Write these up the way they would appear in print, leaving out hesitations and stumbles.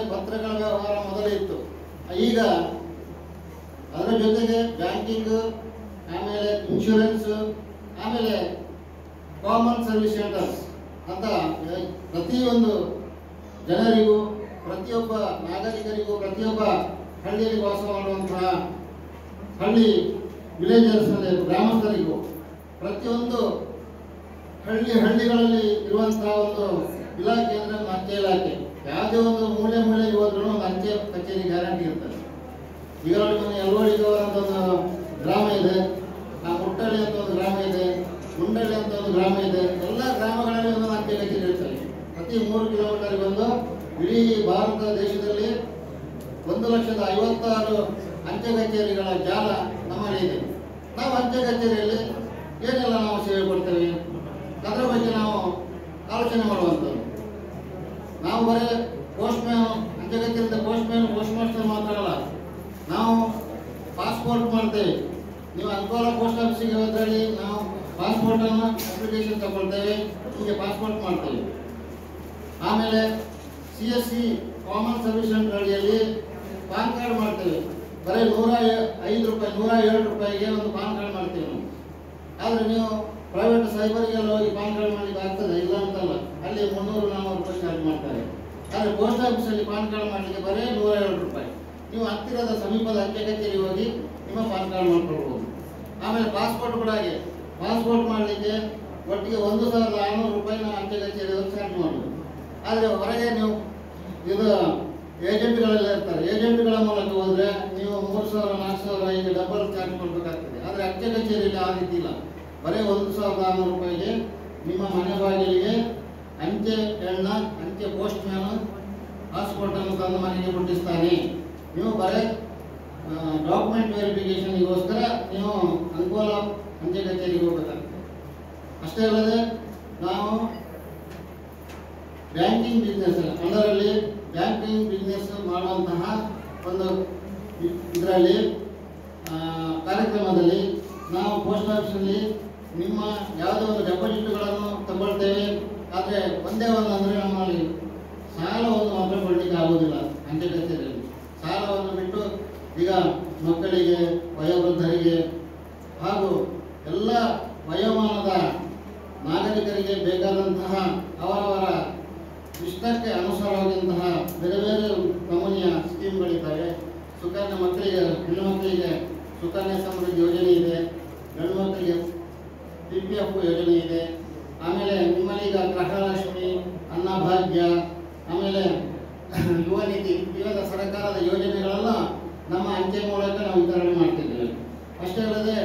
ಪತ್ರಗಳ ವ್ಯವಹಾರ ಮೊದಲೇ ಇತ್ತು. ಈಗ ಅದರ ಜೊತೆಗೆ ಬ್ಯಾಂಕಿಂಗ್, ಆಮೇಲೆ ಇನ್ಶೂರೆನ್ಸ್, ಆಮೇಲೆ ಕಾಮನ್ ಸರ್ವಿಸ್ ಸೆಂಟರ್ಸ್ ಅಂತ ಪ್ರತಿಯೊಂದು ಜನರಿಗೂ, ಪ್ರತಿಯೊಬ್ಬ ನಾಗರಿಕರಿಗೂ, ಪ್ರತಿಯೊಬ್ಬ ಹಳ್ಳಿಯಲ್ಲಿ ವಾಸ ಮಾಡುವಂತಹ ಹಳ್ಳಿ ವಿಲೇಜರ್ಸ್ನಲ್ಲಿ ಗ್ರಾಮಸ್ಥರಿಗೂ ಪ್ರತಿಯೊಂದು ಹಳ್ಳಿಗಳಲ್ಲಿ ಇರುವಂತಹ ಒಂದು ಇಲಾಖೆ ಅಂದರೆ ಅಂಚೆ ಇಲಾಖೆ. ಯಾವುದೇ ಒಂದು ಮೂಲೆಗೆ ಹೋದ್ರೂ ಒಂದು ಅಂಚೆ ಕಚೇರಿ ಗ್ಯಾರಂಟಿ ಇರ್ತದೆ. ಈಗ ನೋಡಿ, ಮೊನ್ನೆ ಯಲವಡಿಗವರ ಅಂತ ಒಂದು ಗ್ರಾಮ ಇದೆ, ಆ ಮುಟ್ಟಳ್ಳಿ ಅಂತ ಒಂದು ಗ್ರಾಮ ಇದೆ, ಮುಂಡಳ್ಳಿ ಅಂತ ಒಂದು ಗ್ರಾಮ ಇದೆ. ಎಲ್ಲ ಗ್ರಾಮಗಳಲ್ಲಿ ಒಂದು ಅಂಚೆ ಕಚೇರಿ ಇರ್ತದೆ. ಪ್ರತಿ 3 ಕಿಲೋಮೀಟರ್ಗೊಂದು. ಇಡೀ ಭಾರತ ದೇಶದಲ್ಲಿ 1,56,000 ಅಂಚೆ ಕಚೇರಿಗಳ ಜಾಲ ನಮ್ಮಲ್ಲಿ ಇದೆ. ನಾವು ಅಂಚೆ ಕಚೇರಿಯಲ್ಲಿ ಏನೆಲ್ಲ ನಾವು ಸೇವೆ ಕೊಡ್ತೇವೆ ಅದರ ಬಗ್ಗೆ ನಾವು ಆಲೋಚನೆ ಮಾಡುವಂಥದ್ದು. ನಾವು ಬರೀ ಪೋಸ್ಟ್ಮ್ಯಾನ್, ಅಂಚೆ ಕಚೇರಿಯಿಂದ ಪೋಸ್ಟ್ ಮಾಸ್ಟರ್ ಮಾತಾಡಲ್ಲ. ನಾವು ಪಾಸ್ಪೋರ್ಟ್ ಮಾಡ್ತೇವೆ. ನೀವು ಅಂಕೋಲಾ ಪೋಸ್ಟ್ ಆಫೀಸಿಗೆ ಹೋದ್ರಲ್ಲಿ ನಾವು ಪಾಸ್ಪೋರ್ಟನ್ನು ಅಪ್ಲಿಕೇಶನ್ ತಗೊಳ್ತೇವೆ, ಹೀಗೆ ಪಾಸ್ಪೋರ್ಟ್ ಮಾಡ್ತೇವೆ. ಆಮೇಲೆ CSC ಕಾಮನ್ ಸರ್ವಿಸ್ ಸೆಂಟರ್ ಅಡಿಯಲ್ಲಿ ಪಾನ್ ಕಾರ್ಡ್ ಮಾಡ್ತೇವೆ. ಬರೀ 105 ರೂಪಾಯಿ, 107 ರೂಪಾಯಿಗೆ ಒಂದು ಪಾನ್ ಕಾರ್ಡ್ ಮಾಡ್ತೇವೆ ನಾವು. ಆದರೆ ನೀವು ಪ್ರೈವೇಟ್ ಸೈಬರಿಗೆಲ್ಲ ಹೋಗಿ ಪಾನ್ ಕಾರ್ಡ್ ಮಾಡಲಿಕ್ಕೆ ಆಗ್ತದೆ, ಇಲ್ಲ ಅಂತಲ್ಲ. ಅಲ್ಲಿ 300-400 ರೂಪಾಯಿ ಚಾರ್ಜ್ ಮಾಡ್ತಾರೆ. ಆದರೆ ಪೋಸ್ಟ್ ಆಫೀಸಲ್ಲಿ ಪಾನ್ ಕಾರ್ಡ್ ಮಾಡಲಿಕ್ಕೆ ಬರೀ 107 ರೂಪಾಯಿ. ನೀವು ಹತ್ತಿರದ ಸಮೀಪದ ಅಂಚೆ ಕಚೇರಿ ಹೋಗಿ ನಿಮ್ಮ ಪಾನ್ ಕಾರ್ಡ್ ಮಾಡ್ಕೊಳ್ಬೋದು. ಆಮೇಲೆ ಪಾಸ್ಪೋರ್ಟ್ ಕೂಡ ಹಾಗೆ. ಪಾಸ್ಪೋರ್ಟ್ ಮಾಡಲಿಕ್ಕೆ ಒಟ್ಟಿಗೆ 1,600 ರೂಪಾಯಿನ ಅಂಚೆ ಕಚೇರಿಯವರು ಚಾರ್ಜ್ ಮಾಡೋದು. ಆದರೆ ಹೊರಗೆ ನೀವು ಇದು ಏಜೆಂಟ್ಗಳೆಲ್ಲ ಇರ್ತಾರೆ. ಏಜೆಂಟ್ಗಳ ಮೂಲಕ ಹೋದರೆ ನೀವು 3,000-4,000 ಹೀಗೆ ಡಬಲ್ ಚಾರ್ಜ್ ಮಾಡಬೇಕಾಗ್ತದೆ. ಆದರೆ ಅಂಚೆ ಕಚೇರಿಯಲ್ಲಿ ಆ ರೀತಿ ಇಲ್ಲ. ಬರೀ 1,600 ರೂಪಾಯಿಗೆ ನಿಮ್ಮ ಮನೆ ಬಾಗಿಲಿಗೆ ಅಂಚೆ ಹೆಣ್ಣ, ಅಂಚೆ ಪೋಸ್ಟ್ ಮ್ಯಾನ್ ಪಾಸ್ಪೋರ್ಟನ್ನು ತಂದು ಮನೆಗೆ ಮುಟ್ಟಿಸ್ತಾನೆ. ನೀವು ಬರೀ ಡಾಕ್ಯುಮೆಂಟ್ ವೆರಿಫಿಕೇಷನ್ಗೋಸ್ಕರ ನೀವು ಅಂಕೋಲಾ ಅಂಚೆ ಕಚೇರಿಗೆ ಹೋಗಬೇಕಾಗ್ತದೆ. ಅಷ್ಟೇ ಅಲ್ಲದೆ ನಾವು ಬ್ಯಾಂಕಿಂಗ್ ಬಿಸ್ನೆಸ್, ಅದರಲ್ಲಿ ಬ್ಯಾಂಕಿಂಗ್ ಬಿಸ್ನೆಸ್ ಮಾಡುವಂತಹ ಒಂದು ಇದರಲ್ಲಿ ಕಾರ್ಯಕ್ರಮದಲ್ಲಿ ನಾವು ಪೋಸ್ಟ್ ಆಫೀಸಲ್ಲಿ ನಿಮ್ಮ ಯಾವುದೋ ಒಂದು ಡೆಪಾಸಿಟ್ಗಳನ್ನು ತಗೊಳ್ತೇವೆ. ಆದರೆ ಒಂದೇ ಒಂದು ಅಂದರೆ ನಮ್ಮಲ್ಲಿ ಸಾಲವನ್ನು ಮಾತ್ರ ಕೊಡಲಿಕ್ಕೆ ಆಗೋದಿಲ್ಲ ಅಂಚೆ ಕಚೇರಿಯಲ್ಲಿ. ಸಾಲವನ್ನು ಬಿಟ್ಟು ಈಗ ಮಕ್ಕಳಿಗೆ, ವಯೋವೃದ್ಧರಿಗೆ ಹಾಗೂ ಎಲ್ಲ ವಯೋಮಾನದ ನಾಗರಿಕರಿಗೆ ಬೇಕಾದಂತಹ ಅವರವರ ಇಷ್ಟಕ್ಕೆ ಅನುಸಾರವಾದಂತಹ ಬೇರೆ ಬೇರೆ ನಮೂನೆಯ ಸ್ಕೀಮ್ಗಳಿದ್ದಾವೆ. ಸುಕನ್ಯಾ ಮಕ್ಕಳಿಗೆ, ಹೆಣ್ಣು ಮಕ್ಕಳಿಗೆ ಸುಕನ್ಯಾ ಸಮೃದ್ಧಿ ಯೋಜನೆ ಇದೆ, ಗಂಡು ಮಕ್ಕಳಿಗೆ PPF ಯೋಜನೆ ಇದೆ. ಆಮೇಲೆ ನಿಮ್ಮಲ್ಲೀಗ ಗೃಹಲಕ್ಷ್ಮಿ, ಅನ್ನಭಾಗ್ಯ, ಆಮೇಲೆ ಯುವ ನಿಧಿ, ಇವಾಗ ಸರ್ಕಾರದ ಯೋಜನೆಗಳೆಲ್ಲ ನಮ್ಮ ಅಂಚೆ ಮೂಲಕ ನಾವು ವಿತರಣೆ ಮಾಡ್ತಿದ್ದೇವೆ. ಅಷ್ಟೇ ಅಲ್ಲದೆ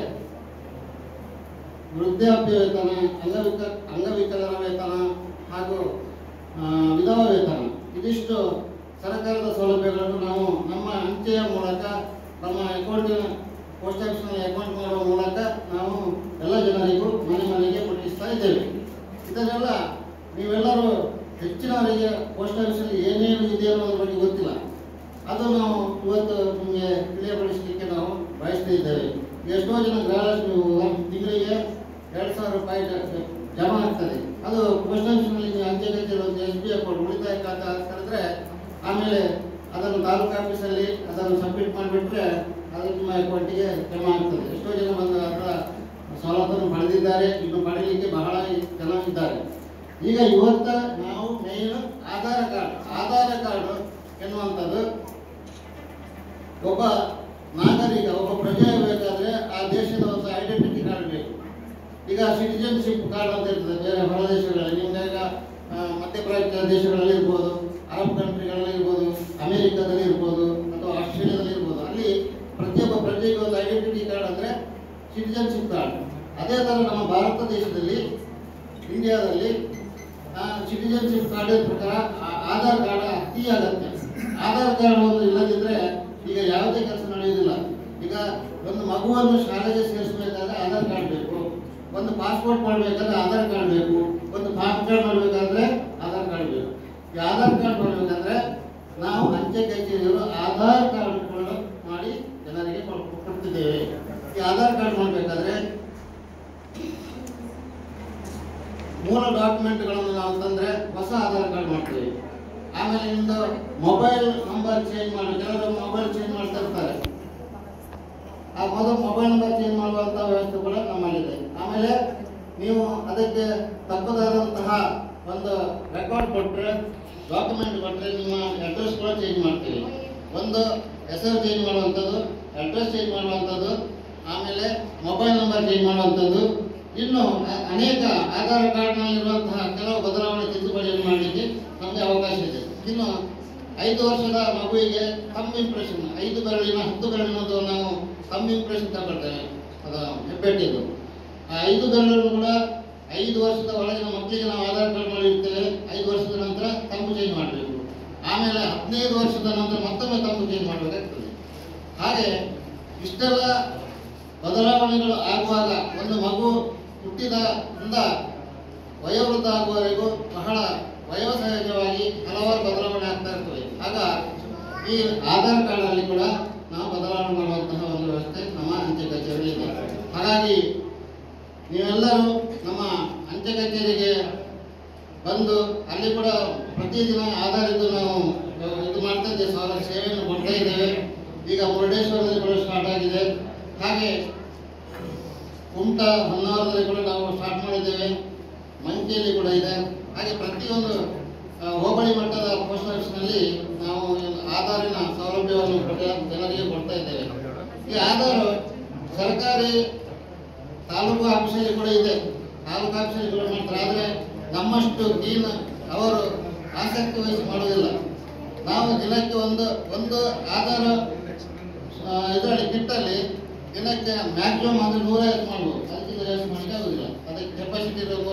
ವೃದ್ಧಾಪ್ಯ ವೇತನ, ಅಂಗವಿಕಲರ ವೇತನ ಹಾಗೂ ವಿಧವಾ ವೇತನ, ಇದಿಷ್ಟು ಸರ್ಕಾರದ ಸೌಲಭ್ಯಗಳನ್ನು ನಾವು ನಮ್ಮ ಅಂಚೆಯ ಮೂಲಕ, ನಮ್ಮ ಪೋಸ್ಟ್ ಆಫೀಸ್ನಲ್ಲಿ ಅಕೌಂಟ್ ಮಾಡುವ ಮೂಲಕ ನಾವು ಎಲ್ಲ ಜನರಿಗೂ ಮನೆಗೆ ಮುಟ್ಟಿಸ್ತಾ ಇದ್ದೇವೆ. ಇದನ್ನೆಲ್ಲ ನೀವೆಲ್ಲರೂ ಹೆಚ್ಚಿನವರಿಗೆ ಪೋಸ್ಟ್ ಆಫೀಸಲ್ಲಿ ಏನೇನು ಇದೆ ಅನ್ನೋದ್ರ ಬಗ್ಗೆ ಗೊತ್ತಿಲ್ಲ. ಅದು ನಾವು ಇವತ್ತು ನಿಮಗೆ ತಿಳಿಯಪಡಿಸಲಿಕ್ಕೆ ನಾವು ಬಯಸ್ತಾ ಇದ್ದೇವೆ. ಎಷ್ಟೋ ಜನ ಗೃಹಲಕ್ಷ್ಮಿ ತಿಂಗಳಿಗೆ 2,000 ರೂಪಾಯಿ ಜಮಾ ಆಗ್ತದೆ. ಅದು ಪೋಸ್ಟ್ ಆಫೀಸ್ನಲ್ಲಿ ನೀವು ಅಂಚೆ ಕಚೇರಿ ಒಂದು SB ಅಕೌಂಟ್, ಉಳಿತಾಯ ಖಾತೆ ಹಾಕಿದ್ರೆ ಆಮೇಲೆ ಅದನ್ನು ತಾಲೂಕು ಆಫೀಸಲ್ಲಿ ಅದನ್ನು ಸಬ್ಮಿಟ್ ಮಾಡಿಬಿಟ್ರೆ ಅದು ನಿಮ್ಮ ಅಕೌಂಟಿಗೆ ಜಮಾ ಆಗ್ತದೆ. ಎಷ್ಟೋ ಜನ ಬಂದು ಅದರ ಸವಲತ್ತನ್ನು ಪಡೆದಿದ್ದಾರೆ, ಇನ್ನು ಪಡೆಯಲಿಕ್ಕೆ ಬಹಳ ಚೆನ್ನಾಗಿದ್ದಾರೆ. ಈಗ ಇವತ್ತು ನಾವು ಮೇನ್ ಆಧಾರ ಕಾರ್ಡ್ ಎನ್ನುವಂಥದ್ದು ಒಬ್ಬ ನಾಗರಿಕ, ಒಬ್ಬ ಪ್ರಜೆ ಬೇಕಾದರೆ ಆ ದೇಶದ ಒಂದು ಐಡೆಂಟಿಟಿ ಕಾರ್ಡ್ ಬೇಕು. ಈಗ ಸಿಟಿಜನ್ಶಿಪ್ ಕಾರ್ಡ್ ಅಂತ ಇರ್ತದೆ ಬೇರೆ ಹೊರ ದೇಶಗಳಲ್ಲಿ. ನಿಮ್ಗೆ ಈಗ ಮಧ್ಯಪ್ರಾಚ್ಯ ದೇಶಗಳಲ್ಲಿ ಇರ್ಬೋದು, ಅರಬ್ ಕಂಟ್ರಿಗಳಲ್ಲಿ ಇರ್ಬೋದು, ಅಮೆರಿಕದಲ್ಲಿ ಇರ್ಬೋದು, ಅಥವಾ ಆಸ್ಟ್ರೇಲಿಯಾದಲ್ಲಿ ಇರ್ಬೋದು. ಅಲ್ಲಿ ಪ್ರತಿಯೊಬ್ಬ ಪ್ರಜೆಗೆ ಒಂದು ಐಡೆಂಟಿಟಿ ಕಾರ್ಡ್ ಅಂದರೆ ಸಿಟಿಜನ್ಶಿಪ್ ಕಾರ್ಡ್. ಅದೇ ಥರ ನಮ್ಮ ಭಾರತ ದೇಶದಲ್ಲಿ, ಇಂಡಿಯಾದಲ್ಲಿ ಸಿಟಿಜನ್ಶಿಪ್ ಕಾರ್ಡ್ ಪ್ರಕಾರ ಆಧಾರ್ ಕಾರ್ಡ್ ಅತಿ ಅಗತ್ಯ. ಆಧಾರ್ ಕಾರ್ಡ್ ಒಂದು ಇಲ್ಲದಿದ್ದರೆ ಈಗ ಯಾವುದೇ ಕೆಲಸ ನಡೆಯುವುದಿಲ್ಲ. ಈಗ ಒಂದು ಮಗುವನ್ನು ಶಾಲೆಗೆ ಸೇರಿಸಬೇಕಾದ್ರೆ ಆಧಾರ್ ಕಾರ್ಡ್ ಬೇಕು, ಒಂದು ಪಾಸ್ಪೋರ್ಟ್ ಮಾಡಬೇಕಾದ್ರೆ ಆಧಾರ್ ಕಾರ್ಡ್ ಬೇಕು, ಒಂದು ಪಾನ್ ಕಾರ್ಡ್ ಮಾಡಬೇಕಾದ್ರೆ ಆಧಾರ್ ಕಾರ್ಡ್ ಬೇಕು. ಈ ಆಧಾರ್ ಕಾರ್ಡ್ ಮಾಡಬೇಕಾದ್ರೆ ನಾವು ಅಂಚೆ ಕಚೇರಿಯವರು ಆಧಾರ್ ಕಾರ್ಡ್ ಮಾಡಿ ಜನರಿಗೆ ಕೊಡ್ತಿದ್ದೇವೆ. ಈ ಆಧಾರ್ ಕಾರ್ಡ್ ಮಾಡಬೇಕಾದ್ರೆ ಮೂಲ ಡಾಕ್ಯುಮೆಂಟ್ಗಳನ್ನು ನಾವು ತಂದರೆ ಹೊಸ ಆಧಾರ್ ಕಾರ್ಡ್ ಮಾಡ್ತೇವೆ. ಆಮೇಲೆ ನಿಮ್ಮದು ಮೊಬೈಲ್ ನಂಬರ್ ಚೇಂಜ್ ಮಾಡಿ, ಕೆಲವರು ಮೊಬೈಲ್ ಚೇಂಜ್ ಮಾಡ್ತಾ ಇರ್ತಾರೆ. ಆ ಮೊಬೈಲ್ ನಂಬರ್ ಚೇಂಜ್ ಮಾಡುವಂಥ ವ್ಯವಸ್ಥೆ ಕೂಡ ನಮ್ಮಲ್ಲಿದೆ. ಆಮೇಲೆ ನೀವು ಅದಕ್ಕೆ ತಪ್ಪದಾದಂತಹ ಒಂದು ರೆಕಾರ್ಡ್ ಕೊಟ್ಟರೆ, ಡಾಕ್ಯುಮೆಂಟ್ ಕೊಟ್ಟರೆ ನಿಮ್ಮ ಅಡ್ರೆಸ್ ಕೂಡ ಚೇಂಜ್ ಮಾಡ್ತೀವಿ. ಒಂದು ಹೆಸರು ಚೇಂಜ್ ಮಾಡುವಂಥದ್ದು, ಅಡ್ರೆಸ್ ಚೇಂಜ್ ಮಾಡುವಂಥದ್ದು, ಆಮೇಲೆ ಮೊಬೈಲ್ ನಂಬರ್ ಚೇಂಜ್ ಮಾಡುವಂಥದ್ದು, ಇನ್ನು ಅನೇಕ ಆಧಾರ್ ಕಾರ್ಡ್ನಲ್ಲಿರುವಂತಹ ಕೆಲವು ಬದಲಾವಣೆ ತಿದ್ದುಪಡಿಯನ್ನು ಮಾಡಲಿಕ್ಕೆ ನಮಗೆ ಅವಕಾಶ ಇದೆ. ಇನ್ನು 5 ವರ್ಷದ ಮಗುವಿಗೆ ಥಂಬ್ ಇಂಪ್ರೆಷನ್, 5 ಬೆರಳಿನ 10 ಬೆರಳಿನದು ನಾವು ಥಂಬ್ ಇಂಪ್ರೆಷನ್ ತಗೊಳ್ತೇವೆ, ಅದು ಹೆಬ್ಬೆಟ್ಟಿದ್ದು. ಆ 5 ಬೆರಳು ಕೂಡ 5 ವರ್ಷದ ಒಳಗಿನ ಮಕ್ಕಳಿಗೆ ನಾವು ಆಧಾರ್ ಕಾರ್ಡ್ ಮಾಡಿರ್ತೇವೆ. 5 ವರ್ಷದ ನಂತರ ಥಂಬ್ ಚೇಂಜ್ ಮಾಡಬೇಕು. ಆಮೇಲೆ 15 ವರ್ಷದ ನಂತರ ಮತ್ತೊಮ್ಮೆ ಥಂಬ್ ಚೇಂಜ್ ಮಾಡಬೇಕಾಗ್ತದೆ. ಹಾಗೆ ಇಷ್ಟೆಲ್ಲ ಬದಲಾವಣೆಗಳು ಆಗುವಾಗ ಒಂದು ಮಗು ಹುಟ್ಟಿದಿಂದ ವಯೋವೃದ್ಧ ಆಗುವವರೆಗೂ ಬಹಳ ವಯೋಸಹಜವಾಗಿ ಹಲವಾರು ಬದಲಾವಣೆ ಆಗ್ತಾ ಇರ್ತವೆ. ಆಗ ಈ ಆಧಾರ್ ಕಾರ್ಡಲ್ಲಿ ಕೂಡ ನಾವು ಬದಲಾವಣೆ ಮಾಡುವಂತಹ ಒಂದು ವ್ಯವಸ್ಥೆ ನಮ್ಮ ಅಂಚೆ ಕಚೇರಿಯಲ್ಲಿ ಇದೆ. ಹಾಗಾಗಿ ನೀವೆಲ್ಲರೂ ನಮ್ಮ ಅಂಚೆ ಕಚೇರಿಗೆ ಬಂದು ಅಲ್ಲಿ ಕೂಡ ಪ್ರತಿದಿನ ಆಧಾರಿತ ನಾವು ಇದು ಮಾಡ್ತಾ ಇದ್ದೇವೆ, ಸೇವೆಯನ್ನು ಕೊಡ್ತಾ ಇದ್ದೇವೆ. ಈಗ ಮುರುಡೇಶ್ವರದಲ್ಲಿ ಕೂಡ ಸ್ಟಾರ್ಟ್ ಆಗಿದೆ. ಹಾಗೆ ಕುಮಟಾ, ಹೊನ್ನಾವರದಲ್ಲಿ ಕೂಡ ನಾವು ಸ್ಟಾರ್ಟ್ ಮಾಡಿದ್ದೇವೆ. ಮಂಕಿಯಲ್ಲಿ ಕೂಡ ಇದೆ. ಹಾಗೆ ಪ್ರತಿಯೊಂದು ಹೋಬಳಿ ಮಟ್ಟದ ಪೋಸ್ಟ್ ಆಫೀಸ್ನಲ್ಲಿ ನಾವು ಆಧಾರಿನ ಸೌಲಭ್ಯವನ್ನು ಜನರಿಗೆ ಕೊಡ್ತಾ ಇದ್ದೇವೆ. ಈ ಆಧಾರ್ ಸರ್ಕಾರಿ ತಾಲೂಕು ಆಫೀಸಲ್ಲಿ ಕೂಡ ಇದೆ, ತಾಲೂಕು ಆಫೀಸಲ್ಲಿ ಕೂಡ ಮಾಡ್ತಾರೆ. ಆದರೆ ನಮ್ಮಷ್ಟು ಕ್ಲೀನ್ ಅವರು ಆಸಕ್ತಿ ವಹಿಸಿ ಮಾಡೋದಿಲ್ಲ. ನಾವು ದಿನಕ್ಕೆ ಒಂದು ಆಧಾರ ಇದರಲ್ಲಿ ಕಿಟ್ಟಲ್ಲಿ ದಿನಕ್ಕೆ ಮ್ಯಾಕ್ಸಿಮಮ್ ಅಂದರೆ 150 ಮಾಡ್ಬೋದು, ಅದಕ್ಕಿಂತ ಜಾಸ್ತಿ ಮಾಡಲಿಕ್ಕೆ ಆಗೋದಿಲ್ಲ. ಅದಕ್ಕೆ ಕೆಪಾಸಿಟಿ ಇರೋದು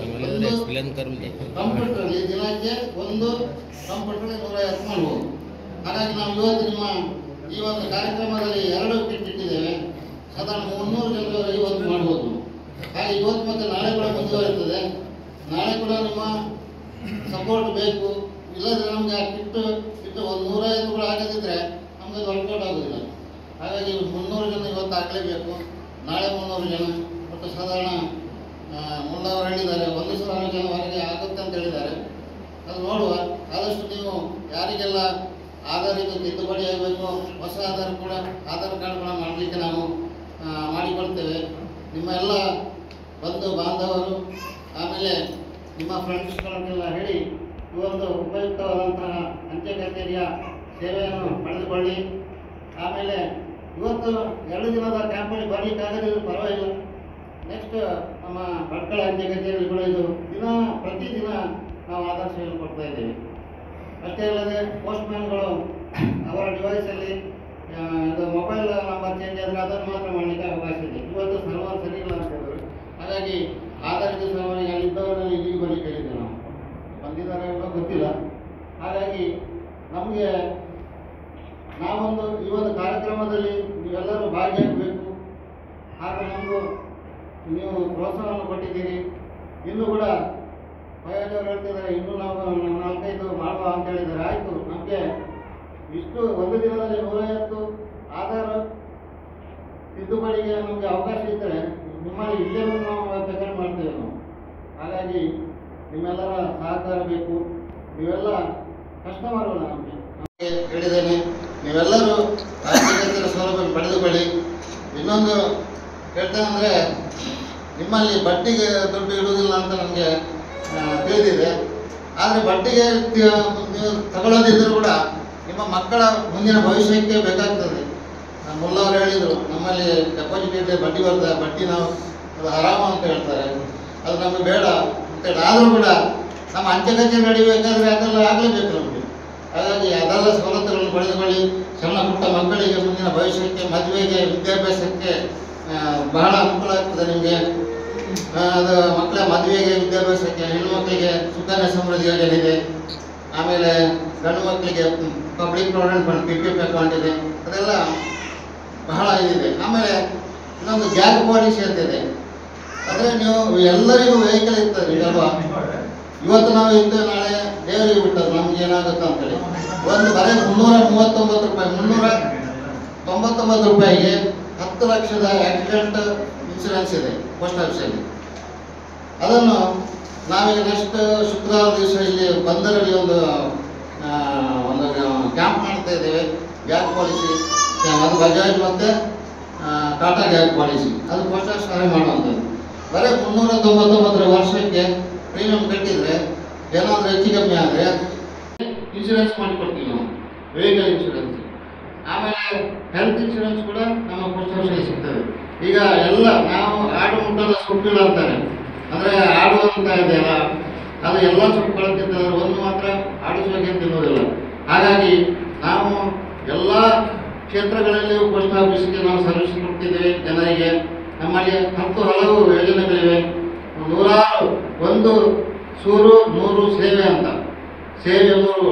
150. ಕಂಪ್ಯೂಟರ್ಲಿ ದಿನಕ್ಕೆ ಒಂದು ಕಂಪ್ಯೂಟರ್ಲಿ 150 ಮಾಡ್ಬೋದು. ಹಾಗಾಗಿ ನಾವು ಇವತ್ತು ನಿಮ್ಮ ಈ ಒಂದು ಕಾರ್ಯಕ್ರಮದಲ್ಲಿ 2 ಕಿಟ್ ಇಟ್ಟಿದ್ದೇವೆ. ಸಾಧಾರಣ 300 ಜನರು ಇವತ್ತು ಮಾಡ್ಬೋದು. ಹಾಗೆ ಇವತ್ತು ಮತ್ತು ನಾಳೆ ಕೂಡ ಮುಂದುವರಿರ್ತದೆ. ನಾಳೆ ಕೂಡ ನಿಮ್ಮ ಸಪೋರ್ಟ್ ಬೇಕು. ಇಲ್ಲದ್ರೆ ನಮಗೆ ಆ ಕಿಟ್ಟು ಒಂದು 150 ಕೂಡ ಆಗದಿದ್ದರೆ ನಮಗೆ ವರ್ಕೌಟ್ ಆಗೋದಿಲ್ಲ. ಹಾಗಾಗಿ 300 ಜನ ಇವತ್ತು ಆಗಲೇಬೇಕು. ನಾಳೆ 300 ಜನ, ಮತ್ತು ಸಾಧಾರಣ ಮುಳ್ಳವರು ಹೇಳಿದ್ದಾರೆ 1,000 ಜನವರೆಗೆ ಆಗುತ್ತೆ ಅಂತ ಹೇಳಿದ್ದಾರೆ. ಅದು ನೋಡುವ. ಆದಷ್ಟು ನೀವು ಯಾರಿಗೆಲ್ಲ ಆಧಾರಿತ ತಿದ್ದುಪಡಿ ಆಗಬೇಕು, ಹೊಸ ಆಧಾರ್ ಕಾರ್ಡ್ ಕೂಡ ಮಾಡಲಿಕ್ಕೆ ನಾವು ಮಾಡಿಕೊಡ್ತೇವೆ. ನಿಮ್ಮ ಎಲ್ಲ ಬಂಧು ಬಾಂಧವರು ಆಮೇಲೆ ನಿಮ್ಮ ಫ್ರೆಂಡ್ಸ್ಗಳನ್ನೆಲ್ಲ ಹೇಳಿ ಈ ಒಂದು ಉಪಯುಕ್ತವಾದಂತಹ ಅಂಚೆ ಕಚೇರಿಯ ಸೇವೆಯನ್ನು ಪಡೆದುಕೊಳ್ಳಿ. ಆಮೇಲೆ ಇವತ್ತು 2 ದಿನದ ಕ್ಯಾಂಪಲ್ಲಿ ಬರಲಿಕ್ಕಾಗದಿದ್ರು ಪರವಾಗಿಲ್ಲ. ನೆಕ್ಸ್ಟ್ ನಮ್ಮ ಭಟ್ಕಳ ಅಂಚೆ ಕಚೇರಿಯಲ್ಲಿ ಕೂಡ ಇದು ಪ್ರತಿದಿನ ನಾವು ಆಧಾರ್ ಸೇವೆಯನ್ನು ಕೊಡ್ತಾ ಇದ್ದೇವೆ. ಅಷ್ಟೇ ಅಲ್ಲದೆ ಪೋಸ್ಟ್ ಮ್ಯಾನ್ಗಳು ಅವರ ಡಿವೈಸಲ್ಲಿ ಇದು ಮೊಬೈಲ್ ನಂಬರ್ ಚೇಂಜ್ ಆದರೆ ಅದನ್ನು ಮಾತ್ರ ಮಾಡಲಿಕ್ಕೆ ಅವಕಾಶ ಇದೆ. ಇವತ್ತು ಸರ್ವರ್ ಸರಿ ಇಲ್ಲ ಅಂತ ಹೇಳಿದ್ರು. ಹಾಗಾಗಿ ಆಧಾರಿತ ಸರ್ವರಿಗೆ ಅಲ್ಲಿದ್ದವರನ್ನು ಇಲ್ಲಿಗೆ ಬರಲಿಕ್ಕೆ ಹೇಳಿದ್ದೇವೆ. ನಾವು ಬಂದಿದ್ದಾರೆ ಅನ್ನೋ ಗೊತ್ತಿಲ್ಲ. ಹಾಗಾಗಿ ನಮಗೆ ನಾವೊಂದು ಈ ಒಂದು ಕಾರ್ಯಕ್ರಮದಲ್ಲಿ ನೀವೆಲ್ಲರೂ ಭಾಗಿಯಾಗಬೇಕು. ಹಾಗೂ ನಮಗೂ ನೀವು ಪ್ರೋತ್ಸಾಹವನ್ನು ಕೊಟ್ಟಿದ್ದೀರಿ. ಇನ್ನೂ ಕೂಡ ವಯೋಜವರು ಹೇಳ್ತಿದ್ದಾರೆ, ಇನ್ನೂ ನಾವು 4-5 ಮಾಡುವ ಅಂತ ಹೇಳಿದ್ದಾರೆ. ಆಯಿತು, ನಮಗೆ ಇಷ್ಟು ಒಂದು ದಿನದಲ್ಲಿ 150 ಆಧಾರ ತಿದ್ದುಪಡಿಗೆ ನಮಗೆ ಅವಕಾಶ ಇದ್ದರೆ ನಿಮ್ಮಲ್ಲಿ ಇಲ್ಲೇ ನಾವು ಬೇಕಾದ್ರೆ ಮಾಡ್ತೇವೆ ನಾವು. ಹಾಗಾಗಿ ನಿಮ್ಮೆಲ್ಲರ ಸಹಕಾರ ಬೇಕು. ನೀವೆಲ್ಲ ಕಸ್ಟಮರ್ಗಳು ನಮಗೆ ಹೇಳಿದ್ದೇನೆ. ನೀವೆಲ್ಲರೂ ರಾಜ್ಯದ ಸೌಲಭ್ಯ ಪಡೆದುಕೊಳ್ಳಿ. ಇನ್ನೊಂದು ಹೇಳ್ತೇನೆಂದರೆ, ನಿಮ್ಮಲ್ಲಿ ಬಡ್ಡಿಗೆ ದುಡ್ಡು ಇಡುವುದಿಲ್ಲ ಅಂತ ನಮಗೆ ತಿಳಿದಿದೆ. ಆದರೆ ಬಡ್ಡಿಗೆ ನೀವು ತಗೊಳ್ಳೋದಿದ್ದರೂ ಕೂಡ ನಿಮ್ಮ ಮಕ್ಕಳ ಮುಂದಿನ ಭವಿಷ್ಯಕ್ಕೆ ಬೇಕಾಗ್ತದೆ. ಮುಲ್ಲವರು ಹೇಳಿದರು, ನಮ್ಮಲ್ಲಿ ಡೆಪಾಸಿಟ್ ಇದ್ದರೆ ಬಡ್ಡಿ ಬರ್ತದೆ, ಬಡ್ಡಿ ನಾವು ಅದು ಆರಾಮ ಅಂತ ಹೇಳ್ತಾರೆ, ಅದು ನಮಗೆ ಬೇಡ ಅಂತೇಳಿ. ಆದರೂ ಕೂಡ ನಮ್ಮ ಅಂಚೆ ಕಚೇರಿ ನಡಿಬೇಕಾದ್ರೆ ಅದೆಲ್ಲ ಆಗಲೇಬೇಕು ನಮಗೆ. ಹಾಗಾಗಿ ಅದೆಲ್ಲ ಸವಲತ್ತುಗಳನ್ನು ಪಡೆದುಕೊಳ್ಳಿ. ಸಣ್ಣ ಪುಟ್ಟ ಮಕ್ಕಳಿಗೆ ಮುಂದಿನ ಭವಿಷ್ಯಕ್ಕೆ, ಮದುವೆಗೆ, ವಿದ್ಯಾಭ್ಯಾಸಕ್ಕೆ ಬಹಳ ಅನುಕೂಲ ಆಗ್ತದೆ ನಿಮಗೆ. ಅದು ಮಕ್ಕಳ ಮದುವೆಗೆ, ವಿದ್ಯಾಭ್ಯಾಸಕ್ಕೆ, ಹೆಣ್ಣುಮಕ್ಕಳಿಗೆ ಸುಕನ್ಯಾ ಸಮೃದ್ಧಿ ಯೋಜನೆ ಇದೆ. ಆಮೇಲೆ ಗಂಡು ಮಕ್ಕಳಿಗೆ public provident fund PPF account ಇದೆ. ಅದೆಲ್ಲ ಬಹಳ ಇದಿದೆ. ಆಮೇಲೆ ಇನ್ನೊಂದು ಗ್ಯಾಗ್ ಪಾಲಿಸಿ ಅಂತಿದೆ. ಅಂದರೆ ನೀವು ಎಲ್ಲರಿಗೂ ವೆಹಿಕಲ್ ಇರ್ತದೆ ಅಲ್ವಾ. ಇವತ್ತು ನಾವು ಇರ್ತೇವೆ, ನಾಳೆ ದೇವರಿಗೆ ಬಿಟ್ಟದ್ದು ನಮ್ಗೆ ಏನಾಗುತ್ತೆ ಅಂತೇಳಿ ಒಂದು ಬರೀ 339 ರೂಪಾಯಿ, 399 ರೂಪಾಯಿಗೆ 10 ಲಕ್ಷದ ಆಕ್ಸಿಡೆಂಟ್ ಇನ್ಶೂರೆನ್ಸ್ ಇದೆ ಪೋಸ್ಟ್ ಆಫೀಸಲ್ಲಿ. ಅದನ್ನು ನಾವೀಗ ನೆಕ್ಸ್ಟ್ ಶುಕ್ರವಾರ ದಿವಸ ಇಲ್ಲಿ ಬಂದರಲ್ಲಿ ಒಂದು ಮಾಡ್ತಾ ಇದ್ದೇವೆ. ಗ್ಯಾಪ್ ಪಾಲಿಸಿ ಅದು ಬಜಾಜ್ ಮತ್ತು ಟಾಟಾ ಗ್ಯಾಪ್ ಪಾಲಿಸಿ ಅದು ಪೋಸ್ಟ್ ಆಫೀಸ್ ಅವರೇ ಮಾಡುವಂಥದ್ದು. ಬರೀ 399 ವರ್ಷಕ್ಕೆ ಪ್ರೀಮಿಯಂ ಕಟ್ಟಿದರೆ ಏನಾದರೂ ಹೆಚ್ಚು ಕಮ್ಮಿ ಆದರೆ ಇನ್ಶೂರೆನ್ಸ್ ಮಾಡಿಕೊಡ್ತೀವಿ ನಾವು, ವೆಹಿಕಲ್ ಇನ್ಶೂರೆನ್ಸ್. ಆಮೇಲೆ ಹೆಲ್ತ್ ಇನ್ಶೂರೆನ್ಸ್ ಕೂಡ ನಮ್ಮ ಪೋಸ್ಟ್ ಆಫೀಸಲ್ಲಿ ಸಿಗ್ತದೆ. ಈಗ ಎಲ್ಲ ನಾವು ಆಡು ಮುಟ್ಟದ ಸೊಪ್ಪಿಲ್ಲ ಅಂತಾರೆ, ಅಂದರೆ ಆಡು ಅಂತ ಇದೆಯಲ್ಲ ಅದು ಎಲ್ಲ ಸೊಪ್ಪುಗಳನ್ನು ತಿಂತಾರೆ, ಒಂದು ಮಾತ್ರ ಆಡಿಸುವಾಗೆ ತಿನ್ನೋದಿಲ್ಲ. ಹಾಗಾಗಿ ನಾವು ಎಲ್ಲ ಕ್ಷೇತ್ರಗಳಲ್ಲಿಯೂ ಪೋಸ್ಟ್ ಆಫೀಸ್ಗೆ ನಾವು ಸರ್ವಿಸ್ ಕೊಡ್ತಿದ್ದೇವೆ ಜನರಿಗೆ. ನಮ್ಮಲ್ಲಿ 10 ಹಲವು ಯೋಜನೆಗಳಿವೆ. 100 ಒಂದು ಸೂರು 100 ಸೇವೆ ಅಂತ, ಸೇವೆ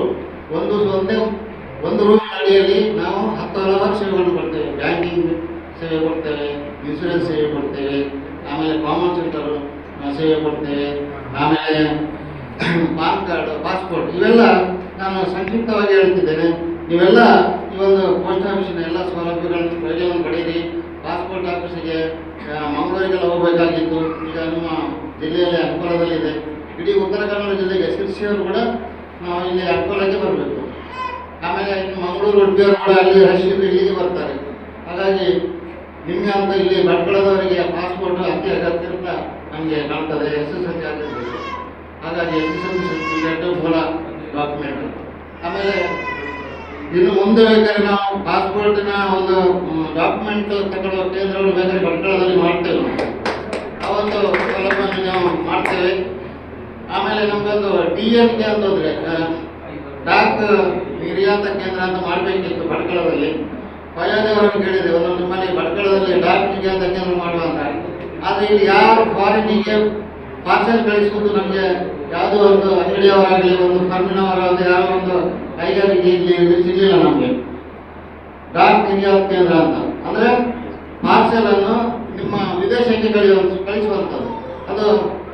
100 ಒಂದು ರೂಮಿನ ಅಡಿಯಲ್ಲಿ ನಾವು 10 ಹಲವಾರು ಸೇವೆಗಳನ್ನು ಕೊಡ್ತೇವೆ. ಬ್ಯಾಂಕಿಂಗ್ ಸೇವೆ ಕೊಡ್ತೇವೆ, ಇನ್ಶೂರೆನ್ಸ್ ಸೇವೆ ಕೊಡ್ತೇವೆ, ಆಮೇಲೆ ಕಾಮನ್ ಸೆಂಟರ್ ಸೇವೆ ಕೊಡ್ತೇವೆ, ಆಮೇಲೆ ಪಾನ್ ಕಾರ್ಡ್, ಪಾಸ್ಪೋರ್ಟ್, ಇವೆಲ್ಲ ನಾನು ಸಂಕ್ಷಿಪ್ತವಾಗಿ ಹೇಳ್ತಿದ್ದೇನೆ. ನೀವೆಲ್ಲ ಈ ಒಂದು ಪೋಸ್ಟ್ ಆಫೀಸಿನ ಎಲ್ಲ ಸೌಲಭ್ಯಗಳನ್ನು ಪ್ರಯೋಜನ ಪಡೆಯಿರಿ. ಪಾಸ್ಪೋರ್ಟ್ ಆಫೀಸಿಗೆ ಮಂಗಳೂರಿಗೆಲ್ಲ ಹೋಗಬೇಕಾಗಿತ್ತು, ಈಗ ನಮ್ಮ ಜಿಲ್ಲೆಯಲ್ಲಿ ಅನುಕೂಲದಲ್ಲಿದೆ. ಇಡೀ ಉತ್ತರ ಕನ್ನಡ ಜಿಲ್ಲೆಗೆ ಶಿರ್ಸಿಯವರು ಕೂಡ ನಾವು ಇಲ್ಲಿ ಅನುಕೂಲಕ್ಕೆ ಬರಬೇಕು. ಆಮೇಲೆ ಇನ್ನು ಮಂಗಳೂರು, ಉಡುಪಿಯವರು ಕೂಡ ಅಲ್ಲಿ ರಶ್ ಇಲ್ಲಿಗೆ ಬರ್ತಾರೆ. ಹಾಗಾಗಿ ನಿಮಗೆ ಅಂತ ಇಲ್ಲಿ ಭಟ್ಕಳದವರಿಗೆ ಪಾಸ್ಪೋರ್ಟ್ ಅತಿ ಅಗತ್ಯ ಅಂತ ನಮಗೆ ಕಾಣ್ತದೆ. SSLC ಆಗಿರಬೇಕು. ಹಾಗಾಗಿ SSLC ಸರ್ಟಿಫಿಕೇಟ್ ಮೂಲ ಡಾಕ್ಯುಮೆಂಟ್. ಆಮೇಲೆ ಇನ್ನು ಮುಂದೆ ಬೇಕಾದ್ರೆ ನಾವು ಪಾಸ್ಪೋರ್ಟಿನ ಒಂದು ಡಾಕ್ಯುಮೆಂಟ್ ತಗೊಳ್ಳುವ ಕೇಂದ್ರಗಳು ಬೇಕಾದ್ರೆ ಭಟ್ಕಳದಲ್ಲಿ ಮಾಡ್ತೇವೆ. ಆ ಒಂದು ಸೌಲಭ್ಯವನ್ನು ನಾವು ಮಾಡ್ತೇವೆ. ಆಮೇಲೆ ನಮಗೊಂದು DNK ಅಂತ ಹೋದರೆ ಡಾಕ್ ನಿರ್ಯಾತ ಕೇಂದ್ರ ಅಂತ ಮಾಡಬೇಕಿತ್ತು ಭಟ್ಕಳದಲ್ಲಿ. ಫಯಾದೇವರನ್ನು ಕೇಳಿದೆ, ಒಂದೊಂದು ಮನೆ ಭಟ್ಕಳದಲ್ಲಿ ಡಾಕ್ ನಿರ್ಯಾತ ಕೇಂದ್ರ ಮಾಡುವಂತ. ಆದರೆ ಇಲ್ಲಿ ಯಾರು ಫಾರಿನಿಗೆ ಪಾರ್ಸೆಲ್ ಕಳಿಸುವುದು ನಮಗೆ ಯಾವುದೋ ಒಂದು ಅಂಗಡಿಯವರಾಗಲಿ ಒಂದು ಫರ್ಮಿನವರಾಗಲಿ ಯಾರೋ ಒಂದು ಕೈಗಾರಿಕೆ ಇಲ್ಲಿ ಸಿಗಲಿಲ್ಲ ನಮಗೆ ಡಾಕ್ ನಿರ್ಯಾತ ಕೇಂದ್ರ ಅಂತ. ಅಂದರೆ ಪಾರ್ಸೆಲನ್ನು ನಿಮ್ಮ ವಿದೇಶಕ್ಕೆ ಕಳಿಸುವಂಥದ್ದು. ಅದು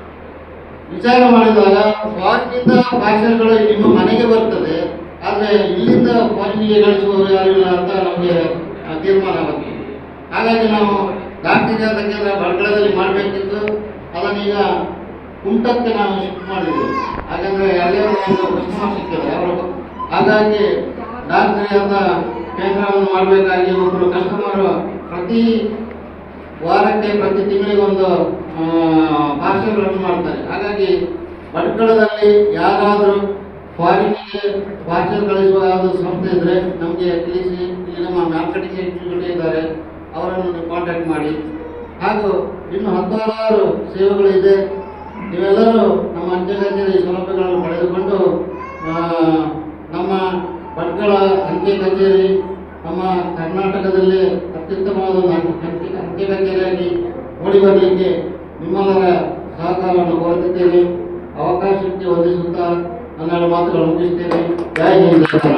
ವಿಚಾರ ಮಾಡಿದಾಗ ಫಾರಿನಿಂದ ಪಾರ್ಸೆಲ್ಗಳು ನಿಮ್ಮ ಮನೆಗೆ ಬರ್ತದೆ, ಆದರೆ ಇಲ್ಲಿಂದ ಫಾರಿನಿಗೆ ಕಳಿಸುವವರು ಯಾರಿಲ್ಲ ಅಂತ ನಮಗೆ ತೀರ್ಮಾನ ಆಗುತ್ತೆ. ಹಾಗಾಗಿ ನಾವು ಡಾಕ್ ನಿರ್ಯಾತ ಕೇಂದ್ರ ಭಟ್ಕಳದಲ್ಲಿ ಮಾಡಬೇಕಿತ್ತು. ಅದನ್ನೀಗ ಕುಮಟಕ್ಕೆ ನಾವು ಶಿಫ್ಟ್ ಮಾಡಿದ್ದೀವಿ. ಹಾಗಂದರೆ ಅಲ್ಲೇ ಒಂದು ಕಸ್ಟಮರ್ ಸಿಗ್ತದೆ ಅವರು. ಹಾಗಾಗಿ ಡಾಕ್ ನಿರ್ಯಾತ ಕೇಂದ್ರವನ್ನು ಮಾಡಬೇಕಾಗಿ ಒಬ್ಬರು ಕಸ್ಟಮರು ಪ್ರತಿ ವಾರಕ್ಕೆ ಪ್ರತಿ ತಿಂಗಳಿಗೆ ಒಂದು ಪಾರ್ಸೆಲ್ಗಳನ್ನು ಮಾಡ್ತಾರೆ. ಹಾಗಾಗಿ ಭಟ್ಕಳದಲ್ಲಿ ಯಾರಾದರೂ ಫಾರಿನಿಗೆ ಪಾರ್ಸೆಲ್ ಕಳಿಸುವ ಯಾವುದಾದ್ರು ಸಂಸ್ಥೆ ಇದ್ದರೆ ನಮಗೆ ತಿಳಿಸಿ. ಇಲ್ಲಿ ನಮ್ಮ ಮಾರ್ಕೆಟಿಂಗ್ ಎಕ್ಸಿಕ್ಯೂಟಿವ್ ಇದ್ದಾರೆ, ಅವರನ್ನು ಕಾಂಟ್ಯಾಕ್ಟ್ ಮಾಡಿ. ಹಾಗೂ ಇನ್ನು 16 ಸೇವೆಗಳಿದೆ. ನೀವೆಲ್ಲರೂ ನಮ್ಮ ಅಂಚೆ ಕಚೇರಿ ಸೌಲಭ್ಯಗಳನ್ನು ಪಡೆದುಕೊಂಡು ನಮ್ಮ ಭಟ್ಕಳ ಅಂಚೆ ಕಚೇರಿ ನಮ್ಮ ಕರ್ನಾಟಕದಲ್ಲಿ ಅತ್ಯುತ್ತಮವಾದ ಅಂಚೆ ಕಚೇರಿಯಾಗಿ ಮೂಡಿ ಬರಲಿಕ್ಕೆ ನಿಮ್ಮೆಲ್ಲರ ಸಹಕಾರವನ್ನು ಕೋರುತ್ತಿದ್ದೇನೆ. ಅವಕಾಶಕ್ಕೆ ವಂದಿಸುತ್ತಾ ನನ್ನ ಮಾತುಗಳು ಮುಗಿಸ್ತೇನೆ. ಜೈ ಹಿಂದ್.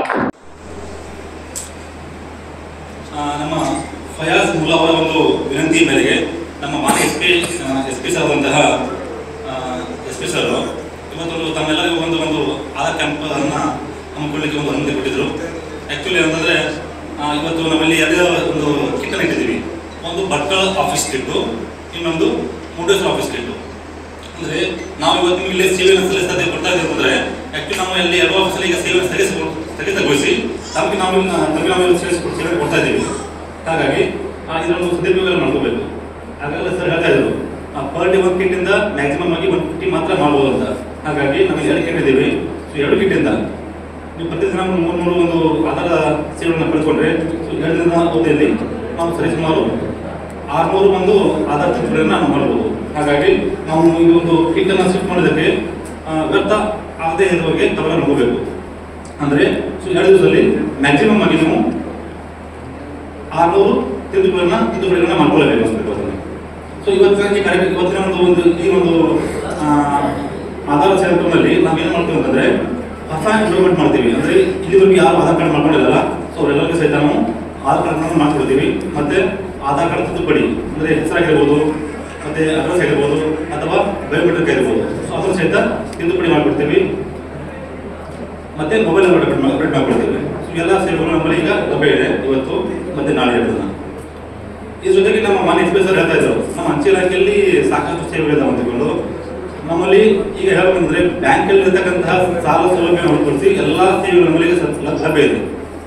ನಮ್ಮ ಫಯಾಜ್ ಮುಲ್ಲಾ ಅವರ ಒಂದು ವಿನಂತಿ ಮೇರೆಗೆ ನಮ್ಮ ಮಾನ್ಯ ಎಸ್ ಪಿ ಸರ್ ಅಂತಹ SP ಸರ್ ಇವತ್ತು ತಮ್ಮೆಲ್ಲರಿಗೂ ಒಂದು ಆಧಾರ್ ಕ್ಯಾಂಪನ್ನು ಹಮ್ಮಿಕೊಳ್ಳಿಕ್ಕೆ ಒಂದು ಅನುಮತಿ ಕೊಟ್ಟಿದ್ದರು. ಆ್ಯಕ್ಚುಲಿ ಅಂತಂದರೆ ಇವತ್ತು ನಮ್ಮಲ್ಲಿ ಎರಡು ಒಂದು ಕಿಟ್ಟನ್ನು ಇಟ್ಟಿದ್ದೀವಿ. ಒಂದು ಭಟ್ಕಳ ಆಫೀಸ್ ಕಿಟ್ಟು, ಇನ್ನೊಂದು ಮುರುಡೇಶ್ವರ ಆಫೀಸ್ ಕಿಟ್ಟು. ಅಂದರೆ ನಾವು ಇವತ್ತು ನಿಮಗೆ ಇಲ್ಲಿ ಸೇವೆಯನ್ನು ಸಲ್ಲಿಸದೆ ಕೊಡ್ತಾ ಇದ್ದೀವಿ ಅಂದರೆ ಆ್ಯಕ್ಚುಲಿ ನಾವು ಅಲ್ಲಿ ಎರಡು ಆಫೀಸಲ್ಲಿ ಈಗ ಸೇವೆಯನ್ನು ಸ್ಥಗಿತಗೊಳಿಸಿ ನಮಗೆ ನಾವು ಸೇವೆ ಕೊಡ್ತಾ ಇದ್ದೀವಿ. ಹಾಗಾಗಿ ಇದರೊಂದು ಸದುಪಯೋಗ ಮಾಡ್ಕೋಬೇಕು. ಹಾಗಾಗಿ ಸರ್ ಹೇಳ್ತಾ ಇದ್ರು ಪರ್ ಡೇ 1 ಕಿಟ್ಟಿಂದ ಮ್ಯಾಕ್ಸಿಮಮ್ ಆಗಿ 150 ಮಾತ್ರ ಮಾಡ್ಬೋದು ಅಂತ. ಹಾಗಾಗಿ ನಮಗೆ 2 ಕಿಟ್ ಇದ್ದೀವಿ. ಸೊ 2 ಕಿಟ್ಟಿಂದ ನೀವು ಪ್ರತಿದಿನ 3 ಒಂದು ಆಧಾರ ಸೇವೆಗಳನ್ನು ಪಡೆದುಕೊಂಡ್ರೆ 2 ದಿನ ಅವಧಿಯಲ್ಲಿ ನಾವು ಸರಿಸುಮಾರು 600 ಒಂದು ಆಧಾರ ತಿದ್ದುಪಡಿಯನ್ನು ನಾವು ಮಾಡ್ಬೋದು. ಹಾಗಾಗಿ ನಾವು ಈ ಒಂದು ಕಿಟ್ಟನ್ನು ಶಿಫ್ಟ್ ಮಾಡೋದಕ್ಕೆ ವ್ಯರ್ಥ ಆಗದೇ ಇರುವಾಗೆ ತಾವೆಲ್ಲ ನೋಡಬೇಕು. ಅಂದರೆ 2 ದಿವಸದಲ್ಲಿ ಮ್ಯಾಕ್ಸಿಮಮ್ ಆಗಿ ನಾವು 600 ತಿದ್ದುಪಡಿಗಳನ್ನು ಮಾಡ್ಕೊಳ್ಳಬೇಕು ಅನ್ಬೇಕು. ಸೊ ಇವತ್ತಿನ ಈ ಒಂದು ಆಧಾರ್ ಸೆಂಟರ್ನಲ್ಲಿ ನಾವೇನು ಮಾಡ್ತೀವಿ ಅಂತಂದರೆ ಹೊಸ ಇಂಪ್ರೂವ್ಮೆಂಟ್ ಮಾಡ್ತೀವಿ. ಅಂದರೆ ಇಲ್ಲಿವರೆಗೆ ಯಾರು ಆಧಾರ್ ಕಾರ್ಡ್ ಮಾಡ್ಕೊಂಡಿರಲ್ಲ, ಸೊ ಅವರೆಲ್ಲರಿಗೂ ಸಹಿತ ನಾವು ಆಧಾರ್ ಕಾರ್ಡ್ಗಳನ್ನು ಮಾಡ್ಕೊಡ್ತೀವಿ. ಮತ್ತು ಆಧಾರ್ ಕಾರ್ಡ್ ತಿದ್ದುಪಡಿ ಅಂದರೆ ಹೆಸರಾಗಿರ್ಬೋದು, ಮತ್ತು ಅಡ್ರೆಸ್ ಆಗಿರ್ಬೋದು, ಅಥವಾ ಬಯೋಮೆಟ್ರಿಕ್ ಆಗಿರ್ಬೋದು, ಸೊ ಅದನ್ನು ಸಹಿತ ತಿದ್ದುಪಡಿ ಮಾಡಿಕೊಡ್ತೀವಿ. ಮತ್ತು ಮೊಬೈಲ್ ನಂಬರ್ ಅಪ್ಡೇಟ್ ಮಾಡಿಕೊಡ್ತೀವಿ. ಸೊ ಎಲ್ಲ ಸೇವೆಗಳು ನಮ್ಮಲ್ಲಿ ಈಗ ಲಭ್ಯ ಇದೆ ಇವತ್ತು ಮತ್ತು ನಾಳೆ ಇರೋದನ್ನ. ಇದ್ರ ಜೊತೆಗೆ ನಮ್ಮ ಮಾನ್ಯ SP ಸರ್ ಹೇಳ್ತಾ ಇದ್ರು ನಮ್ಮ ಅಂಚೆ ಇಲಾಖೆಯಲ್ಲಿ ಸಾಕಷ್ಟು ಸೇವೆಗಳಿದ್ದಾವೆ ಅಂತಿಕೊಂಡು ನಮ್ಮಲ್ಲಿ ಈಗ ಹೇಳಬೇಕಂದ್ರೆ ಬ್ಯಾಂಕಲ್ಲಿ ಇರತಕ್ಕಂತಹ ಸಾಲ ಸೌಲಭ್ಯ ಹೊರತುಪಡಿಸಿ ಎಲ್ಲ ಸೇವೆಗಳು ನಮ್ಮಲ್ಲಿ ಲಭ್ಯ ಇದೆ.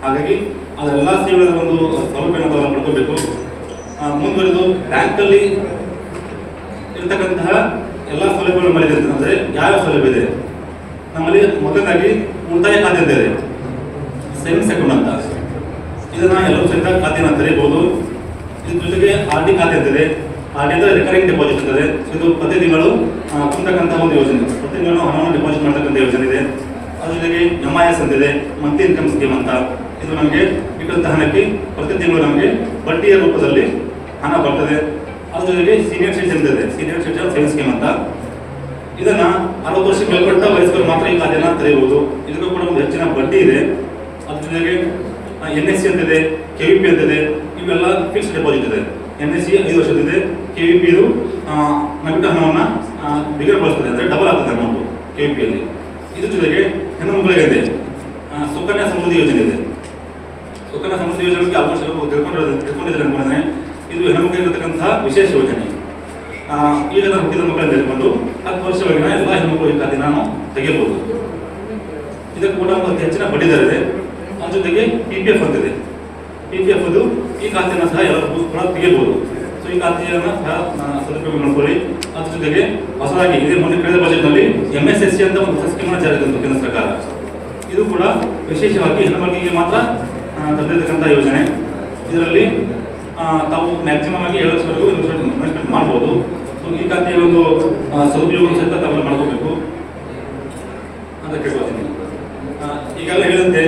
ಹಾಗಾಗಿ ಅದೆಲ್ಲ ಸೇವೆಗಳ ಒಂದು ಸೌಲಭ್ಯವನ್ನು ತಾವು ಪಡ್ಕೋಬೇಕು. ಮುಂದುವರೆದು ಬ್ಯಾಂಕಲ್ಲಿ ಇರತಕ್ಕಂತಹ ಎಲ್ಲ ಸೌಲಭ್ಯಗಳು ಮಾಡಿದೆ ಅಂತಂದರೆ ಯಾವ ಸೌಲಭ್ಯ ಇದೆ ನಮ್ಮಲ್ಲಿ? ಮೊದಲನೇದಾಗಿ ಉಳಿತಾಯ ಖಾತೆ ಅಂತ ಇದೆ, ಸೇವಿಂಗ್ಸ್ ಅಕೌಂಟ್ ಅಂತ. ಇದನ್ನು ಎಲ್ಲರೂ ಸಹಿತ ಖಾತೆಯನ್ನು ತೆರೆಯಬಹುದು. ಇದ್ರ ಜೊತೆಗೆ RD ಖಾತೆ ಅಂತಿದೆ. RD ಅಂದರೆ ರಿಕರಿಂಗ್ ಡೆಪಾಸಿಟ್ ಅಂತದೆ. ಇದು ಪ್ರತಿ ತಿಂಗಳು ತುಂಬತಕ್ಕಂಥ ಒಂದು ಯೋಜನೆ, ಪ್ರತಿ ತಿಂಗಳು ಹಣವನ್ನು ಡೆಪಾಸಿಟ್ ಮಾಡ್ತಕ್ಕಂಥ ಯೋಜನೆ ಇದೆ. ಅದ್ರ ಜೊತೆಗೆ MIS ಅಂತಿದೆ, ಮಂತ್ಲಿ ಇನ್ಕಮ್ ಸ್ಕೀಮ್ ಅಂತ. ಇದು ನಮಗೆ ಇಟ್ಟಂತಹ ಹಣಕ್ಕೆ ಪ್ರತಿ ತಿಂಗಳು ನಮಗೆ ಬಡ್ಡಿಯ ರೂಪದಲ್ಲಿ ಹಣ ಬರ್ತದೆ. ಅದ್ರ ಜೊತೆಗೆ ಸೀನಿಯರ್ ಸಿಟಿಜನ್ ಇದೆ, ಸೀನಿಯರ್ ಸಿಟಿಜನ್ ಸೇವಿಂಗ್ ಸ್ಕೀಮ್ ಅಂತ. ಇದನ್ನ 60 ವರ್ಷಕ್ಕೆ ಮೇಲ್ಪಟ್ಟ ವಯಸ್ಕರು ಮಾತ್ರ ಈ ಖಾತೆಯನ್ನು ತೆರೆಯಬಹುದು. ಇದಕ್ಕೂ ಕೂಡ ಒಂದು ಹೆಚ್ಚಿನ ಬಡ್ಡಿ ಇದೆ. ಅದ್ರ ಜೊತೆಗೆ NSC ಅಂತಿದೆ, KVP ಅಂತಿದೆ. ಇವೆಲ್ಲ ಫಿಕ್ಸ್ಡ್ ಡೆಪಾಸಿಟ್ ಇದೆ. NSC 5 ವರ್ಷದಿದೆ, KVP ಇದು ನಗದು ಹಣವನ್ನು ಬಿಗರಗೊಳಿಸ್ತದೆ, ಅಂದರೆ ಡಬಲ್ ಆಗ್ತದೆ ಅಮೌಂಟು KVP ಅಲ್ಲಿ. ಇದ್ರ ಜೊತೆಗೆ ಹೆಣ್ಣು ಮಕ್ಕಳಿಗೆ ಇದೆ ಸುಕನ್ಯಾ ಸಮೃದ್ಧಿ ಯೋಜನೆ ಇದೆ. ಸುಕನ್ಯಾ ಸಮೃದ್ಧಿ ಯೋಜನೆಗೆ ಆಲ್ಮೋಸ್ಟ್ ತಿಳ್ಕೊಂಡಿದ್ದಾರೆ ಅನ್ಕೊಂಡ್ರೆ ಇದು ಹೆಣ್ಣುಮಕ್ಕಳಿಗೆ ಇರತಕ್ಕಂತಹ ವಿಶೇಷ ಯೋಜನೆ. ಈಗ ನಾನು ಹುಟ್ಟಿದ ಮಕ್ಕಳನ್ನು ತೆಗೆದುಕೊಂಡು 10 ವರ್ಷವರೆಗಿನ ಎಲ್ಲ ಹೆಣ್ಣುಮಕ್ಕಳು ಈ ಖಾತೆ ನಾನು ತೆಗೆಯಬಹುದು. ಇದಕ್ಕೆ ಕೂಡ ಒಂದು ಹೆಚ್ಚಿನ ಬಡ್ಡಿ ದರ ಇದೆ. ಅದ್ರ ಜೊತೆಗೆ PPF ಅಂತಿದೆ. PPF ಅದು ಈ ಖಾತೆಯನ್ನು ಸಹ ಎಲ್ಲರೂ ಕೂಡ ತೆಗೆಯಬಹುದು. ಸೊ ಈ ಖಾತೆಯನ್ನು ಸಹ ಸದುಪಯೋಗ ಮಾಡ್ಕೊಳ್ಳಿ. ಅದ್ರ ಜೊತೆಗೆ ಹೊಸದಾಗಿ ಇದೇ ಮೊನ್ನೆ ಕಳೆದ ಬಜೆಟ್ನಲ್ಲಿ MSSC ಅಂತ ಒಂದು ಹೊಸ ಸ್ಕೀಮನ್ನು ಜಾರಿಗೆ ತಂತು ಕೇಂದ್ರ ಸರ್ಕಾರ. ಇದು ಕೂಡ ವಿಶೇಷವಾಗಿ ಹೆಣ್ಣುಮಕ್ಕಳಿಗೆ ಮಾತ್ರ ತಂದಿರತಕ್ಕಂಥ ಯೋಜನೆ. ಇದರಲ್ಲಿ ತಾವು ಮ್ಯಾಕ್ಸಿಮಮ್ ಆಗಿ 7 ಲಕ್ಷವರೆಗೂ ಇನ್ವೆಸ್ಟ್ಮೆಂಟ್ ಮಾಡ್ಬೋದು. ಸೊ ಈ ಖಾತೆಯ ಒಂದು ಸದುಪಯೋಗ ಸಹಿತ ತಾವೆಲ್ಲ ಮಾಡ್ಕೋಬೇಕು ಅಂತ ಕೇಳ್ಕೊಳ್ತೀನಿ. ಈಗೆಲ್ಲ ಹೇಳಿದಂತೆ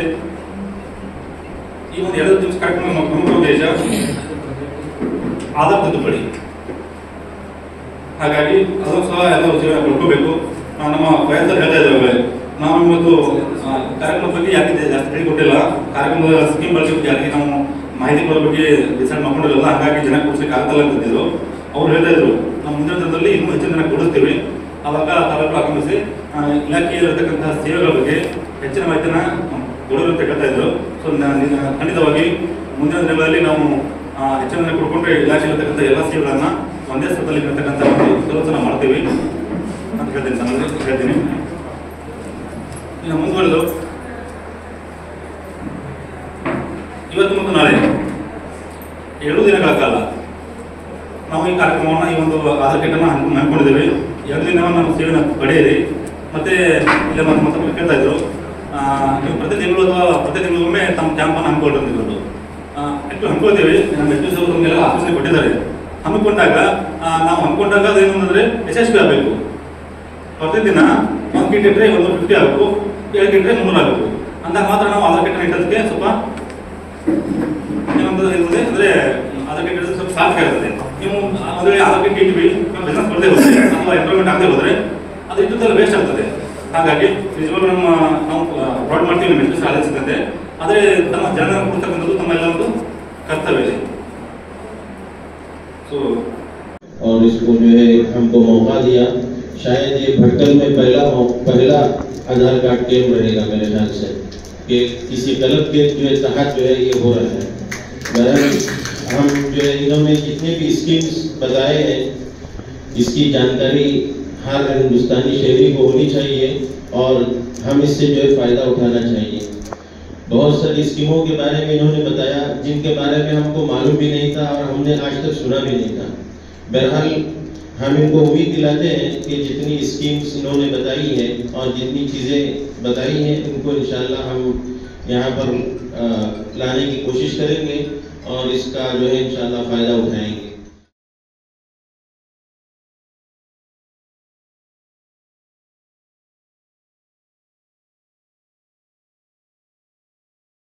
ಈ ಒಂದು 2 ದಿವಸ ಕಾರ್ಯಕ್ರಮ ಪ್ರಮುಖ ಉದ್ದೇಶ ಆಧಾರ್ ತಿದ್ದುಪಡಿ. ಹಾಗಾಗಿ ಅದು ಸಹ ಎಲ್ಲರೂ ಸೇವೆ ಪಡ್ಕೋಬೇಕು. ನಮ್ಮ ವಯಸ್ಸಲ್ಲಿ ಹೇಳ್ತಾ ಇದ್ದೇವೆ, ನಾವು ಇವತ್ತು ಕಾರ್ಯಕ್ರಮದ ಬಗ್ಗೆ ಯಾಕೆ ಜಾಸ್ತಿ ಹೇಳಿಕೊಟ್ಟಿಲ್ಲ, ಕಾರ್ಯಕ್ರಮದ ಸ್ಕೀಮ್ ಬಗ್ಗೆ ಯಾಕೆ ನಾವು ಮಾಹಿತಿ ಕೊಡೋ ಬಗ್ಗೆ ಡಿಸೈಡ್ ಮಾಡ್ಕೊಂಡಿರಲ್ಲ. ಹಾಗಾಗಿ ಜನ ಕೊಡಿಸ್ಲಿಕ್ಕೆ ಆಗ್ತಲ್ಲ ಅಂತಿದ್ರು. ಅವ್ರು ಹೇಳ್ತಾ ಇದ್ರು ನಾವು ಮುಂದಿನ ದಿನದಲ್ಲಿ ಇನ್ನೂ ಹೆಚ್ಚಿನ ಜನ ಕೊಡಿಸ್ತೀವಿ. ಆವಾಗ ತಾಲೂಕು ಆಗಮಿಸಿ ಇಲಾಖೆಯಲ್ಲಿರತಕ್ಕಂತಹ ಸೇವೆಗಳ ಬಗ್ಗೆ ಹೆಚ್ಚಿನ ಮಾಹಿತಿನ ಕೊಡೋರು ಅಂತ ಹೇಳ್ತಾ ಇದ್ರು. ಸೊ ಖಂಡಿತವಾಗಿ ಮುಂದಿನ ದಿನಗಳಲ್ಲಿ ನಾವು ಹೆಚ್ಚಿನ ಜನ ಕೊಡ್ಕೊಂಡ್ರೆ ಇಲಾಖೆಯಲ್ಲಿರತಕ್ಕಂಥ ಎಲ್ಲ ಸೇವೆಗಳನ್ನು ಒಂದೇ ಸ್ಥಳದಲ್ಲಿ ಇರತಕ್ಕಂಥ ಒಂದು ಕೆಲಸ ಮಾಡ್ತೀವಿ ಅಂತ ಹೇಳ್ತೀನಿ. ನಾನು ಹೇಳ್ತೀನಿ. ಇನ್ನು ಮುಂದುವರೆದು ಇವತ್ತು ಮತ್ತು ನಾಳೆ 2 ದಿನಗಳ ಕಾಲ ನಾವು ಈ ಕಾರ್ಯಕ್ರಮವನ್ನು ಈ ಒಂದು ಆಧಾರ್ ಕಾರ್ಡನ್ನು ಹಮ್ಮಿಕೊಂಡಿದ್ದೇವೆ. 2 ದಿನವನ್ನು ನಾವು ಸೇವೆಯನ್ನು ಪಡೆಯಿರಿ. ಮತ್ತೆ ಇಲ್ಲ ಮತ್ತೆ ಕೇಳ್ತಾ ಇದ್ರು ನೀವು ಪ್ರತಿ ತಿಂಗಳು ಅಥವಾ ಪ್ರತಿ ತಿಂಗಳಿಗೊಮ್ಮೆ ತಮ್ಮ ಕ್ಯಾಂಪನ್ನು ಹಮ್ಮಿಕೊಂಡಿರೋದು ಆ್ಯಕ್ಚುಲಿ ಹಮ್ಮಿಕೊಳ್ತೇವೆ. ನಮ್ಮ HOC ಅವರು ನಮಗೆಲ್ಲ ಆಸೂಚನೆ ಕೊಟ್ಟಿದ್ದಾರೆ. ಹಮ್ಮಿಕೊಂಡಾಗ ನಾವು ಹಮ್ಮಿಕೊಂಡಾಗ ಅದೇನು ಅಂದರೆ ಯಶಸ್ವಿ ಆಗಬೇಕು. ಪ್ರತಿದಿನ 1 ಕಿಟ್ ಇಟ್ಟರೆ 150 ಆಗಬೇಕು, 2 ಕಿಟ್ರೆ 300 ಆಗಬೇಕು. ಅಂದಾಗ ಮಾತ್ರ ನಾವು ಆಧಾರ್ ಕಾರ್ಡ್ ಇಟ್ಟೋದಕ್ಕೆ ಸ್ವಲ್ಪ ಏನೊಂದು ಇರ್ತದೆ, ಅಂದರೆ ಆಧಾರ್ ಕಾರ್ಡ್ ಇಡೋದು ಸ್ವಲ್ಪ ಸಾರ್ಥಕ ಇರ್ತದೆ. ನೀವು ಒಂದು ವೇಳೆ ಆಧಾರ್ ಕಾರ್ಡ್ ಇಟ್ವಿ ಬಿಸ್ನೆಸ್ ಕೊಡದೆ ಹೋದರೆ ಅಥವಾ ಎಂಪ್ಲಾಯ್ಮೆಂಟ್ ಆಗದೆ ಹೋದರೆ ಅದು ಇಟ್ಟದೆಲ್ಲ ವೇಸ್ಟ್ ಆಗ್ತದೆ. ಹಾಗಾಗಿ ನಿಜವಾಗ್ಲೂ ನಾವು ಫ್ರಾಡ್ ಮಾಡ್ತೀವಿ ನಮ್ಮ ಎಷ್ಟು ಸಾಧಿಸಿದಂತೆ. ಆದರೆ ನಮ್ಮ ಜನರ ಕೊಡ್ತಕ್ಕಂಥದ್ದು ತಮ್ಮ ಎಲ್ಲ ಒಂದು कर्तव्य है। और इसको जो है हमको मौका दिया, शायद ये भटकल में पहला आधार कार्ड कैंप रहेगा मेरे ख्याल से कि किसी क्लब के जो है तहत जो है ये हो रहा है। हम जो है इन्होंने जितने भी स्कीम्स बताए हैं इसकी जानकारी हर हिंदुस्तानी शहरी को होनी चाहिए और हम इससे जो है फ़ायदा उठाना चाहिए। बहुत सारी स्कीमों के बारे में इन्होंने बताया जिनके बारे में हमको मालूम भी नहीं था और हमने आज तक सुना भी नहीं था। बहरहाल हम इनको उम्मीद दिलाते हैं कि जितनी स्कीम्स इन्होंने बताई हैं और जितनी चीज़ें बताई हैं उनको इंशाल्लाह हम यहाँ पर लाने की कोशिश करेंगे और इसका जो है इंशाल्लाह फ़ायदा उठाएंगे।